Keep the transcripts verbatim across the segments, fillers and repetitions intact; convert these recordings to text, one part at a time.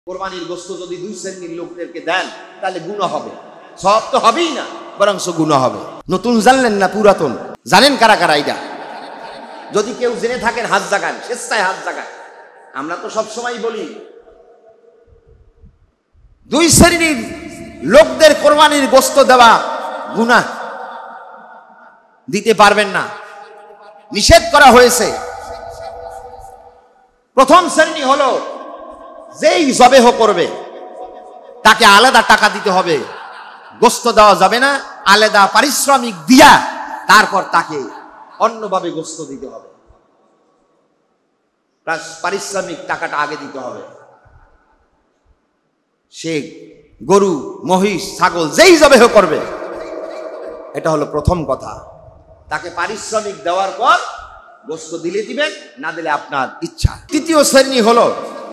কোরবানির গোশত যদি দুই শ্রেণীর লোকদেরকে দেন তাহলে গুনাহ হবে, সওয়াব তো হবেই না বরং গুনাহ হবে। নতুন জানলেন না পুরাতন? জানেন কারা কারা এটা? যদি কেউ জেনে থাকেন হাত জাগান, স্বেচ্ছায় হাত জাগান। আমরা তো সবসময় বলি দুই শ্রেণীর লোকদের কোরবানির গোশত দেওয়া গুনাহ, দিতে পারবেন না, নিষেধ করা হয়েছে। প্রথম শ্রেণী হলো যেই জবেহ করবে তাকে আলাদা টাকা দিতে হবে, গোশত দেওয়া যাবে না, আলাদা পারিশ্রমিক দিয়া তারপর তাকে অন্যভাবে গোশত দিতে হবে। পারিশ্রমিক টাকাটা আগে দিতে হবে। সে গরু, মহিষ, ছাগল যেই জবেহ করবে, এটা হলো প্রথম কথা। তাকে পারিশ্রমিক দেওয়ার পর গোশত দিলে দিবেন, না দিলে আপনার ইচ্ছা। তৃতীয় শ্রেণী হলো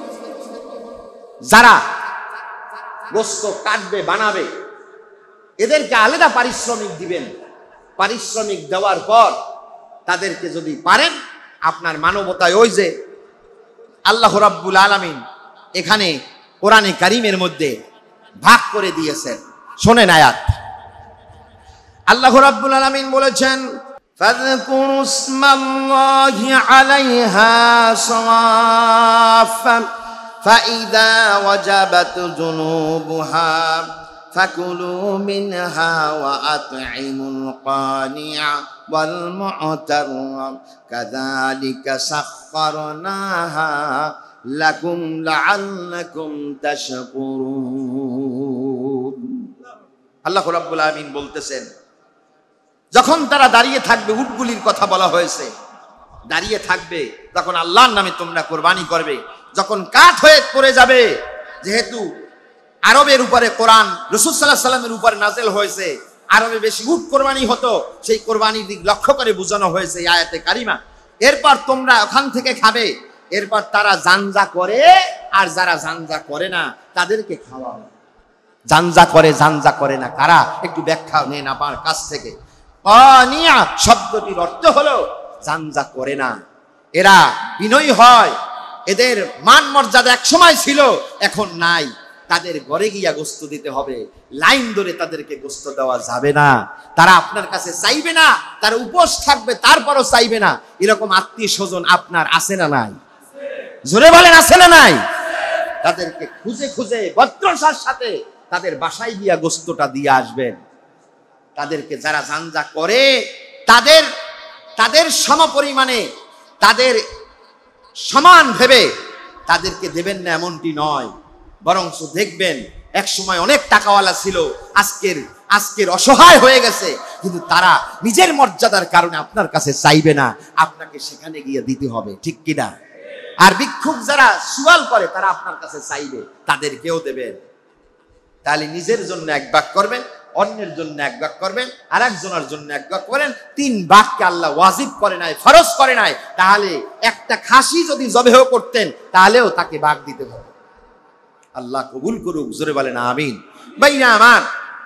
যারা গোশত কাটবে, বানাবে, এদেরকে আলাদা পারিশ্রমিক দিবেন। পারিশ্রমিক দেওয়ার পর তাদেরকে যদি পারেন, আপনার মানবতায় ওই যে আল্লাহ রাব্বুল আলামিন এখানে কোরআনে কারীমের মধ্যে ভাগ করে দিয়েছেন, শোনেন আয়াত। আল্লাহ রাব্বুল আলামিন বলেছেন, ফাযকুরু ইসমাল্লাহি আলাইহা সাওয়াফান ফাইদা ওয়াজাবাত যুনুবুহা ফাকুলু মিনহা ওয়া আত'ইমুল কানি'a ওয়াল মু'তার কাযালিকা সাখখারনাহা লাকুম লাআল্লাকুম তাশকুরুন। আল্লাহ রাব্বুল আলামিন বলতেছেন, যখন তারা দাঁড়িয়ে থাকবে, উটগুলির কথা বলা হয়েছে, দাঁড়িয়ে থাকবে, তখন আল্লাহর নামে তোমরা কোরবানি করবে। যখন কাঠ হয়ে পড়ে যাবে, যেহেতু আরবের উপরে কোরআন রাসূল সাল্লাল্লাহু আলাইহি ওয়াসাল্লামের উপরে নাযিল হয়েছে, আরবে বেশি উট কোরবানি হতো, সেই কোরবানির দিক লক্ষ্য করে বোঝানো হয়েছে এই আয়াতে কারিমা। এরপর তোমরা ওখান থেকে খাবে। এরপর তারা জানজা করে, আর যারা জানজা করে না তাদেরকে খাওয়াবে। জানজা করে, জানজা করে না কারা? একটু ব্যাখ্যা নেন আমার কাছ থেকে। কানিয়া শব্দটির অর্থ হলো জানজা করে না, এরা বিনয়ী হয়, এদের মান মর্যাদা এক সময় ছিল, এখন নাই। তাদের ঘরে গিয়া গোশত দিতে হবে, লাইন ধরে তাদেরকে গোশত দেওয়া যাবে না। তারা আপনার কাছে চাইবে না, তারা উপোস থাকবে, তারপরও চাইবে না। এরকম আত্মীয় স্বজন আপনার আছে না নাই? জোরে বলেন, আছে না নাই? তাদেরকে খুঁজে খুঁজে ভদ্রতার সাথে তাদের বাসায় গিয়া গোশতটা দিয়ে আসবেন। তাদেরকে যারা জানজা করে তাদের তাদের সমপরিমাণে, তাদের সমান ভেবে তাদেরকে দেবেন না, এমনটি নয়। বরং দেখবেন এক সময় অনেক টাকাওয়ালা ছিল, আজকের আজকের অসহায় হয়ে গেছে, কিন্তু তারা নিজের মর্যাদার কারণে আপনার কাছে চাইবে না, আপনাকে সেখানে গিয়ে দিতে হবে, ঠিক কিনা? আর ভিক্ষুক যারা সুয়াল করে তারা আপনার কাছে চাইবে, তাদেরকেও দেবেন। তাহলে নিজের জন্য এক ভাগ করবেন, অন্যের জন্য এক ভাগ করবেন, আর একজনের জন্য এক ভাগ করেন। তিন ভাগকে আল্লাহ ওয়াজিব করে নাই, ফরজ করে নাই। তাহলে একটা খাসি যদি জবেহ করতেন, তাহলেও তাকে ভাগ দিতে হবে। আল্লাহ কবুল করুক, জোরে বলেন আমিন। ভাইরা আমার,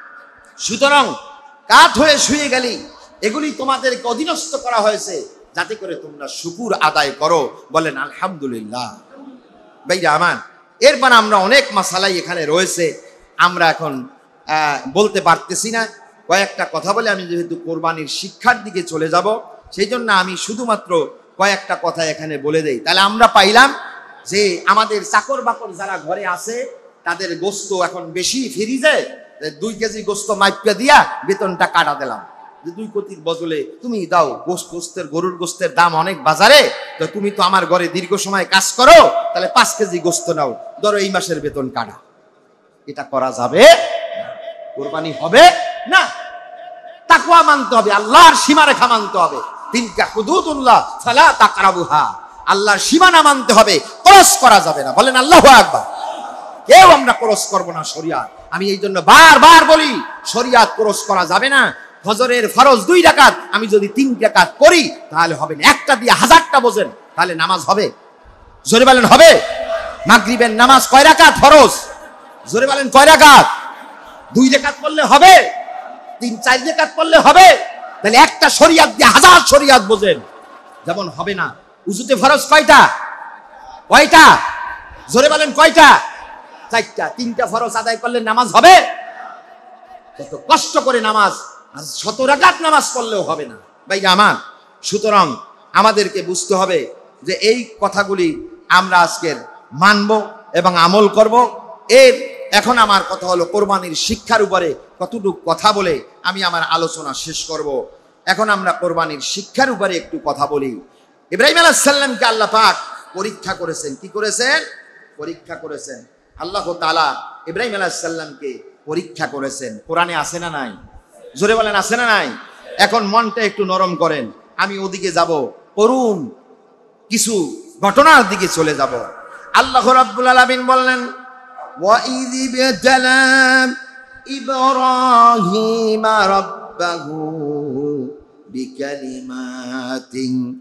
সুতরাং কাঠ হয়ে শুয়ে গেলি, এগুলি তোমাদেরকে অধীনস্থ করা হয়েছে যাতে করে তোমরা শুকুর আদায় করো, বলেন আলহামদুলিল্লাহ। ভাইরা আমার, এরপর আমরা অনেক মাসালাই এখানে রয়েছে, আমরা এখন বলতে পারতেছি না। কয়েকটা কথা বলে আমি যেহেতু কোরবানির শিক্ষার দিকে চলে যাব, সেই জন্য আমি শুধুমাত্র কয়েকটা কথা এখানে বলে দেই। তাহলে আমরা পাইলাম যে আমাদের চাকর বাকর যারা ঘরে আছে, তাদের গোস্ত এখন বেশি ফ্রিজে, দুই কেজি গোস্ত মাইপা দিয়া বেতনটা কাটা দিলাম, যে দুই কোটির বদলে তুমি দাও। গোস্ত গোস্তের গরুর গোস্তের দাম অনেক বাজারে, তো তুমি তো আমার ঘরে দীর্ঘ সময় কাজ করো, তাহলে পাঁচ কেজি গোস্ত নাও, ধরো এই মাসের বেতন কাটা। এটা করা যাবে? কোরবানি হবে না। তাকওয়া মানতে হবে, আল্লাহর সীমারেখা মানতে হবে। তিনকা হুদুদুল্লাহ ফালা তাকরাবুহা, আল্লাহর সীমানা মানতে হবে, ক্রস করা যাবে না। বলেন আল্লাহু আকবার। কেউ আমরা ক্রস করব না শরিয়াত। আমি এই জন্য বারবার বলি, শরিয়াত ক্রস করা যাবে না। ফজরের ফরজ দুই রাকাত আমি যদি তিন রাকাত করি তাহলে হবে না। একটা দিয়ে হাজারটা বোঝেন, তাহলে নামাজ হবে? জোরে বলেন হবে? মাগরিবের নামাজ কয় রাকাত ফরজ? জোরে বলেন কয় রাকাত? দুই রাকাত পড়লে হবে? তিন চার রাকাত পড়লে হবে? তাহলে একটা শরিয়াত দিয়ে হাজার শরিয়াত বোঝেন, যেমন হবে না। উযুতে ফরজ কয়টা? কয়টা? জোরে বলেন কয়টা? চারটা, তিনটা ফরজ আদায় করলে নামাজ হবে? কত কষ্ট করে নামাজ, আর শত রাকাত নামাজ পড়লেও হবে না ভাইরা আমার। সুতরাং আমাদেরকে বুঝতে হবে যে এই কথাগুলি আমরা আজকের মানব এবং আমল করব। এর এখন আমার কথা হলো কোরবানির শিক্ষার উপরে কতটুকু কথা বলে আমি আমার আলোচনা শেষ করব। এখন আমরা কোরবানির শিক্ষার উপরে একটু কথা বলি। ইব্রাহিম আলাইহিস সালামকে আল্লাহ পাক পরীক্ষা করেছেন। কি করেছেন? পরীক্ষা করেছেন। আল্লাহ তাআলা ইব্রাহিম আলাইহিস সালামকে পরীক্ষা করেছেন। কোরআনে আছে না নাই? জোরে বলেন, আছে না নাই? এখন মনটা একটু নরম করেন, আমি ওদিকে যাব, করুন কিছু ঘটনার দিকে চলে যাব। আল্লাহ রাব্বুল আলামিন বললেন, وَإِذِ ابْتَلَى إِبْرَاهِيمَ رَبَّهُ بِكَلِمَاتٍ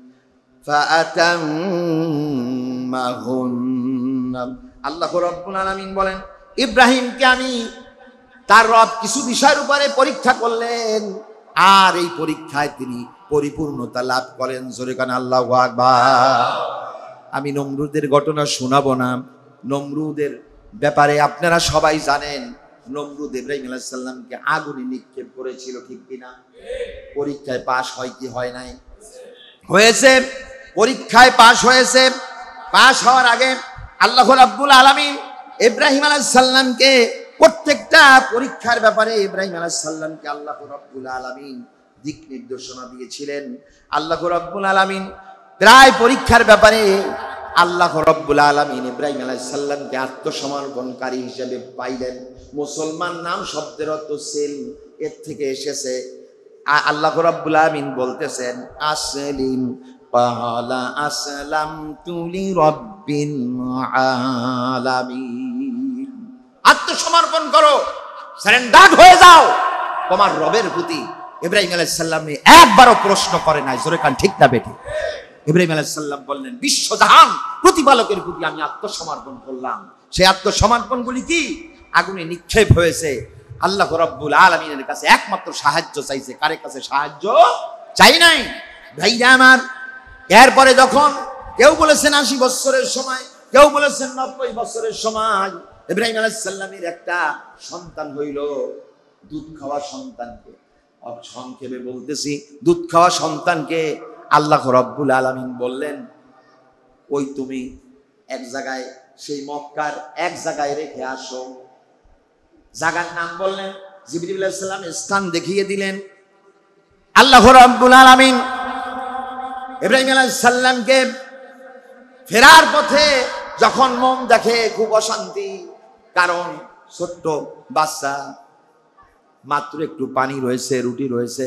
فَأَتَمَّهُنَّ। আল্লাহ রাব্বুল আলামিন বলেন, ইব্রাহিমকে আমি তার রব কিছু বিষয়ের উপরে পরীক্ষা করলেন, আর এই পরীক্ষায় তিনি পরিপূর্ণতা লাভ করেন। জোরে কান আল্লাহু আকবার। আমি নমরুদের ঘটনা শোনাবো না। নমরুদের ব্যাপারে আপনারা সবাই জানেন। নমরুদ ইব্রাহিম আলাইহিস সালামকে আগুনে নিক্ষেপ করেছিল, ঠিক কিনা? পরীক্ষায় পাশ হয় কি হয় নাই? হয়েছে। পরীক্ষায় পাশ হয়েছে। পাশ হওয়ার আগে আল্লাহ রাব্বুল আলামিন ইব্রাহিম আলাইহিস সালামকে প্রত্যেকটা পরীক্ষার ব্যাপারে ইব্রাহিম আলাইহিস সালামকে আল্লাহ রাব্বুল আলামিন দিক নির্দেশনা দিয়েছিলেন। আল্লাহ রাব্বুল আলামিন প্রায় পরীক্ষার ব্যাপারে আল্লাহ রাব্বুল আলামিন ইব্রাহিম আলাইহিস সালামকে আত্মসমর্পণকারী হিসেবে পাইলেন। মুসলমান নাম শব্দের অর্থ সেল, এর থেকে এসেছে। আল্লাহ রাব্বুল আলামিন বলতেছেন, আসলিম ক্বালা আসলামতু লিরাব্বিল আলামিন। আত্মসমর্পণ করো, সারেন্ডার হয়ে যাও তোমার রবের প্রতি। ইব্রাহিম আলাইহিস সালাম একবারও প্রশ্ন করে নাই। জোরে কান ঠিক না বেঠিক? ইব্রাহিম আলাইহিস সালাম বললেন, বিশ্বজাহান প্রতিপালকের প্রতি আমি আত্মসমর্পণ করলাম। সেই আত্মসমর্পণগুলি কি? আগুনে নিক্ষেপ হয়েছে। আল্লাহ রাব্বুল আলামিনের কাছে একমাত্র সাহায্য চাইছে। কারে কাছে সাহায্য চাই নাই? ভাইরা আমার, এরপরে যখন কেউ বলেছেন আশি বছরের সময়, কেউ বলেছেন নব্বই বছরের সময়, ইব্রাহিম আলাইহিস সালামের একটা সন্তান হইল, দুধ খাওয়া সন্তানকে। সংক্ষেপে বলতেছি, দুধ খাওয়া সন্তানকে আল্লাহ রাব্বুল আলামিন বললেন, ওই তুমি এক জায়গায়, সেই মক্কার এক জায়গায় রেখে আসো। জায়গার নাম বললেন, জিবরিল আলাইহিস সালাম স্থান দেখিয়ে দিলেন। আল্লাহ রাব্বুল আলামিন ইব্রাহিম আলাইহিস সালামকে ফেরার পথে যখন মন দেখে খুব অশান্তি, কারণ ছোট্ট বাচ্চা, মাত্র একটু পানি রয়েছে, রুটি রয়েছে।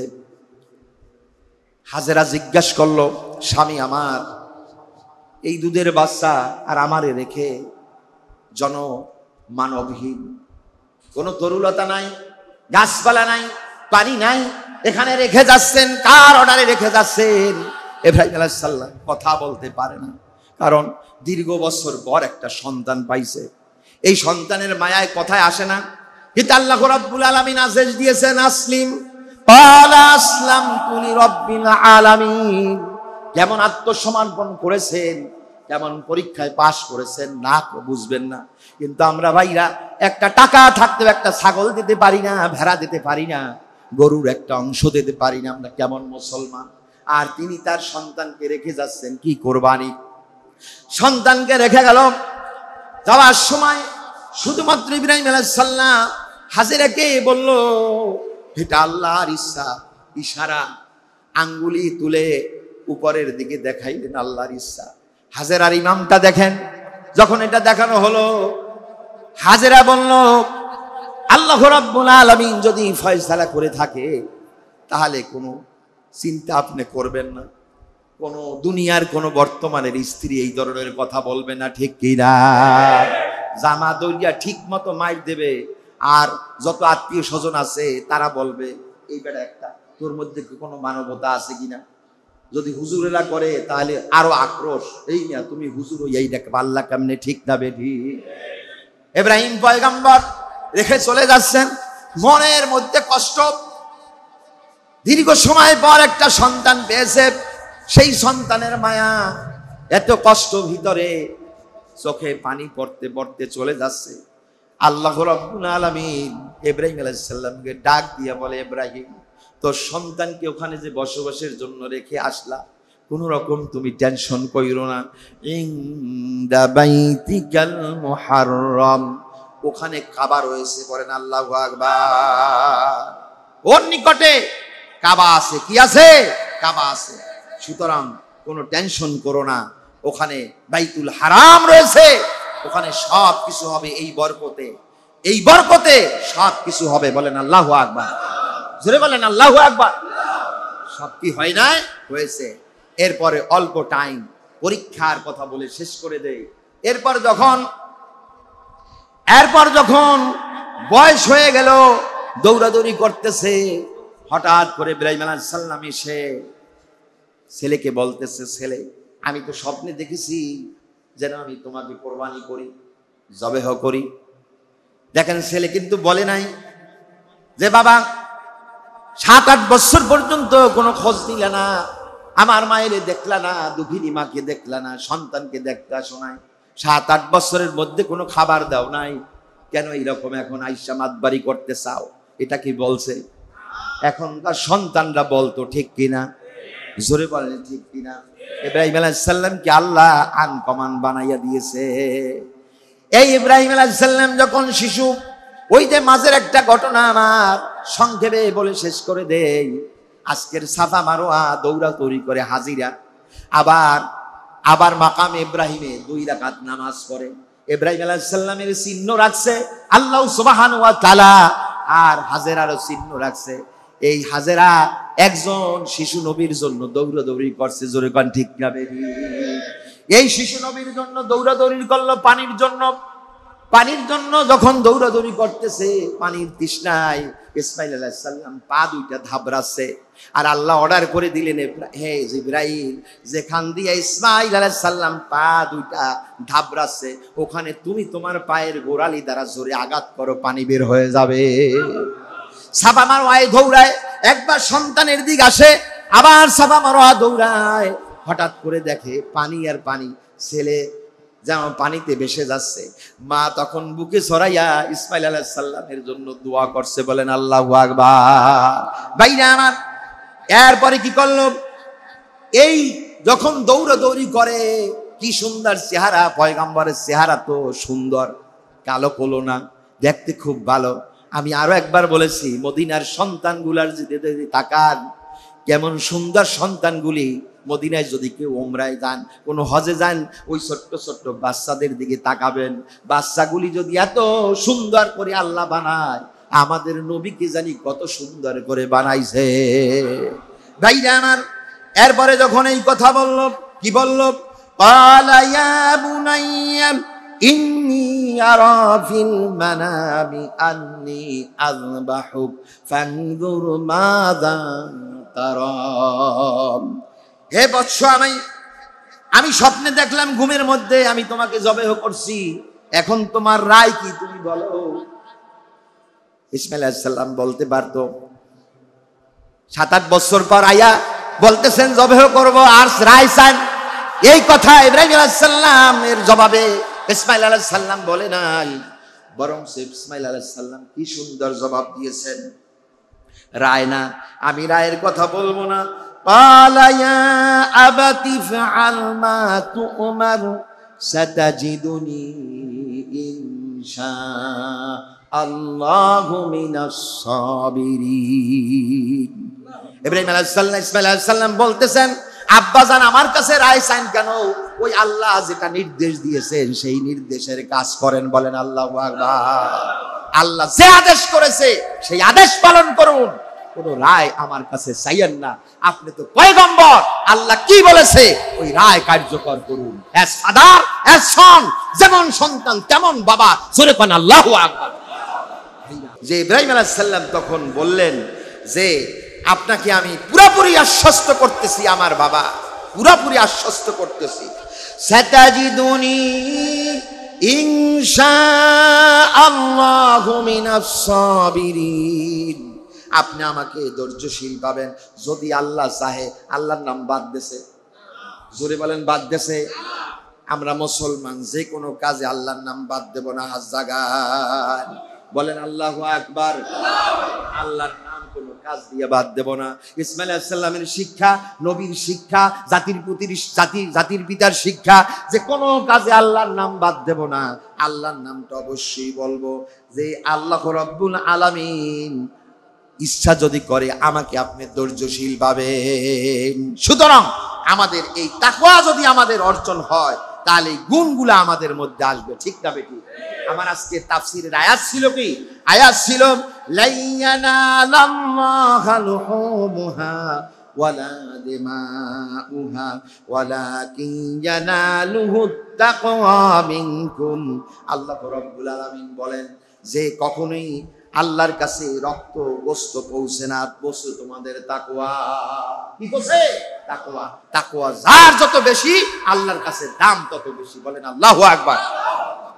হাজেরা জিজ্ঞাসা করলো, স্বামী আমার, এই দুধের বাচ্চা আর আমারে রেখে জন মানবহীন, কোনো তরুলতা নাই, গাছপালা নাই, পানি নাই, এখানে রেখে যাচ্ছেন, কার অর্ডারে রেখে যাচ্ছেন? ইব্রাহিম আলাইহিস সালাম কথা বলতে পারে না, কারণ দীর্ঘ বছর পর একটা সন্তান পাইছে। এই সন্তানের মায়ায় কথায় আসে না। কিন্তু আল্লাহ রাব্বুল আলামিন আদেশ দিয়েছেন, আসলিম ক্বালা আসলামতু লিরাব্বিল আলামিন। কেমন আত্মসমর্পণ করেছেন, কেমন পরীক্ষায় পাশ করেছেন, না বুঝবেন না। কিন্তু আমরা ভাইরা একটা টাকা থাকতেও একটা ছাগল দিতে পারি না, ভেড়া দিতে পারি না, গরুর একটা অংশ দিতে পারি না। আমরা কেমন মুসলমান? আর তিনি তার সন্তানকে রেখে যাচ্ছেন কি কোরবানি। সন্তানকে রেখে গেল, যাওয়ার সময় শুধুমাত্র ইব্রাহিম আলাইহিস সালাম হাজেরাকে বলল, এটা আল্লাহর ইচ্ছা। ইশারা, আঙ্গুলি তুলে উপরের দিকে দেখাইলেন, আল্লাহর ইচ্ছা। হাজেরার ইমামটা দেখেন, যখন এটা দেখানো হলো, হাজেরা বলল, আল্লাহ রাব্বুল আলামিন যদি ফয়সালা করে থাকে, তাহলে কোনো চিন্তা আপনি করবেন না। কোন দুনিয়ার কোন বর্তমানের স্ত্রী এই ধরনের কথা বলবে না, ঠিক কিনা? জামা দইয়া ঠিক মতো মাইর দেবে, আর যত আত্মীয় স্বজন আছে তারা বলবে, এই বেটা একটা, তোর মধ্যে কোনো মানবতা আছে কিনা? যদি হুজুরেরা করে তাহলে আরো আক্রোশ, এই না তুমি হুজুর এই দেখ পাল্লা কেমনে, ঠিক না বেঠি? ইব্রাহিম পয়গম্বর রেখে চলে যাচ্ছেন, মনের মধ্যে কষ্ট। দীর্ঘ সময় পর একটা সন্তান পেয়েছে, সেই সন্তানের মায়া, এত কষ্ট ভিতরে, চোখে পানি পড়তে পড়তে চলে যাচ্ছে। আল্লাহ রাব্বুল আলামিন ইব্রাহিম আলাইহিস সালামকে ডাক দিয়া বলে, ইব্রাহিম, তোর সন্তানকে ওখানে যে বসবাসের জন্য রেখে আসলা, কোন রকম তুমি টেনশন কইরো না। ইনদা বাইতিকাল মুহাররম, ওখানে কাবা রয়েছে, বলেন আল্লাহু আকবার। ওর নিকটে কাবা আছে। কি আছে? কাবা আছে। সুতরাং কোনো টেনশন করো না, ওখানে বাইতুল হারাম রয়েছে, ওখানে সব কিছু হবে এই বরকতে, এই বরকতে সব কিছু হবে, বলেন আল্লাহু আকবার। জোরে বলেন আল্লাহু আকবার। সব কি হয় না? হয়েছে। এরপরে অল্প টাইম, পরীক্ষার কথা বলে শেষ করে দেই। এরপর যখন এরপর যখন বয়স হয়ে গেল, দৌড়াদৌড়ি করতেছে, হঠাৎ করে ইব্রাহিম আলাইহিস সালাম এসে ছেলেকে বলতেছে, ছেলে, আমি তো স্বপ্নে দেখেছি যেন আমি তোমাকে কোরবানি করি, জবেহ করি। দেখেন, ছেলে কিন্তু বলে নাই যে বাবা সাত আট বছর পর্যন্ত কোনো খোঁজ নিলে না, আমার মায়ের দেখলা না, দুঃখিনী মাকে দেখলা না, সন্তানকে দেখতে আসো নাই, সাত আট বছরের মধ্যে কোনো খাবার দাও নাই, কেন এইরকম এখন আইসা মাতবাড়ি করতে চাও? এটা কি বলছে? এখনকার সন্তানরা বলতো, ঠিক কিনা? জোরে বলেন ঠিক কিনা? ইব্রাহিম আলাইহিস সালামকে আল্লাহ আনকমন বানাইয়া দিয়েছে। এই ইব্রাহিম আলাইহিস সালাম যখন শিশু, ওই যে মাঝের একটা ঘটনা আমার সংক্ষেপে বলে শেষ করে দেই। আজকের সাফা মারোয়া দৌড়াদৌড়ি করে হাজিরা, আবার আবার মাকাম ইব্রাহিমে দুই রাকাত নামাজ পড়ে। ইব্রাহিম আলাইহিস সালামের চিহ্ন রাখছে আল্লাহ সুবহানাহু ওয়া তাআলা, আর হাজেরারও চিহ্ন রাখছে। এই হাজেরা একজন শিশু নবীর জন্য দৌড়াদৌড়ি করছে, জোরে কোন ঠিক না বেরি? এই শিশু নবীর জন্য দৌড়াদৌড়ি করলো পানির জন্য। পানির জন্য যখন দৌড়াদৌড়ি করতেছে, পানির তৃষ্ণায় ইসমাইল আলাইহিস সালাম পা দুইটা ধাবরাচ্ছে, আর আল্লাহ অর্ডার করে দিলেন, হে জিবরাইল, যেখান দিয়ে ইসমাইল আলাইহিস সালাম পা দুইটা ধাবরাচ্ছে, ওখানে তুমি তোমার পায়ের গোড়ালি দ্বারা জোরে আঘাত করো, পানি বের হয়ে যাবে। সাফা মারওয়ায় দৌড়ায়, একবার সন্তানের দিক আসে, আবার সাফা মারওয়া দৌড়ায়। হঠাৎ করে দেখে পানি আর পানি, ছেলে যেমন পানিতে ভেসে যাচ্ছে। মা তখন বুকে ছড়াইয়া ইসমাইল আলাইহিস সালামের জন্য দোয়া করছে, বলেন আল্লাহু আকবার। ভাইরা আমার, এরপরে কি করলো? এই যখন দৌড়াদৌড়ি করে, কি সুন্দর চেহারা, পয়গম্বরের চেহারা তো সুন্দর, কালো কোলো না, দেখতে খুব ভালো। আমি আরো একবার বলেছি, মদিনার সন্তানগুলার যদি তাকান, কেমন সুন্দর সন্তানগুলি। মদিনায় যদি কেউ ওমরায় যান, কোন হজে যান, ওই ছোট্ট ছোট্ট বাচ্চাদের দিকে তাকাবেন। বাচ্চাগুলি যদি এত সুন্দর করে আল্লাহ বানায়, আমাদের নবীকে জানি কত সুন্দর করে বানাইছে। ভাইরা আমার, এরপরে যখন এই কথা বলল, কি বলল? ক্বালা ইয়া বুনাইয়া ইন্নী আরা ফিল মানামি আন্নী আযবাহুক ফানজুর মাযা তারা। হে বৎস, আমি আমি স্বপ্নে দেখলাম, ঘুমের মধ্যে আমি তোমাকে জবেহ করছি, এখন তোমার রায় কি, তুমি বলো। ইসমাইল আলাইহিস সালাম বলতে পারতো, সাত আট বছর পর আয়া বলতেছেন জবেহ করব, আর রায় চান। এই কথা ইব্রাহিম আলাইহিস সালামের জবাবে ইসমাইল আলাইহিস সালাম বলে নাই, বরং ইসমাইল আলাইহিস সালাম কি সুন্দর জবাব দিয়েছেন। রায় না, আমি রায়ের কথা বলবো না। قال يا أبت افعل ما تؤمر ستجدني إن شاء الله من الصابرين। ইব্রাহিম আলাইহিস সালাম ইসমাইল আলাইহিস সালাম বলতেছেন, আব্বাজান আমার কাছে রায় চান কেন? ওই আল্লাহ যেটা নির্দেশ দিয়েছেন সেই নির্দেশের কাজ করেন, বলেন আল্লাহু আকবার। আল্লাহ যে আদেশ করেছে সেই আদেশ পালন করুন, কোন রায় আমার কাছে চাইয়েন না। আপনি তো পয়গম্বর, আল্লাহ কি বলেছে ওই রায় কার্যকর করুন। অ্যাজ ফাদার অ্যাজ সন, যেমন সন্তান তেমন বাবা, জোরে কোন আল্লাহু আকবার। যে ইব্রাহিম আলাইহিস সালাম তখন বললেন যে আপনাকে আমি পুরোপুরি আশ্বস্ত করতেছি, আমার বাবা, পুরোপুরি আশ্বস্ত করতেছি, সাতাজিদুনি ইনশাআল্লাহু মিনাস সাবিরিন। আপনি আমাকে ধৈর্যশীল পাবেন যদি আল্লাহ চাহে। আল্লাহর নাম বাদ দেছে, জোরে বলেন বাদ দেছে। আমরা মুসলমান, যে কোনো কাজে আল্লাহর নাম বাদ দেব না। হাত জাগান, বলেন আল্লাহু আকবার। আল্লাহর নাম কোনো কাজ দিয়ে বাদ দেব না। ইসমাইল আলাইহিস সালামের শিক্ষা, নবীর শিক্ষা, জাতির প্রতি জাতির জাতির পিতার শিক্ষা, যে কোনো কাজে আল্লাহর নাম বাদ দেব না। আল্লাহর নামটা অবশ্যই বলবো, যে আল্লাহ রাব্বুল আলামিন ইচ্ছা যদি করে আমাকে আপনি ধৈর্যশীল পাবেন। সুতরাং আমাদের এই তাকওয়া যদি আমাদের অর্জন হয়, তাহলে এই গুণগুলো আমাদের মধ্যে আসবে। ঠিক না বেটি? আমার আজকে তাফসীরের আয়াত ছিল কি? আয়াত ছিল লাইয়ানালাল্লাহা লুহুমুহা ওয়ালা দিমাউহা ওয়ালাকিন ইয়ানালুহুত তাকওয়া মিনকুম। আল্লাহ রাব্বুল আলামিন বলেন যে কখনোই আল্লাহর কাছে রক্ত গোশত পৌঁছে না, পৌঁছে তোমাদের তাকওয়া। কি পৌঁছে? তাকওয়া। তাকওয়া যার যত বেশি, আল্লাহর কাছে দাম তত বেশি। বলেন আল্লাহু আকবার।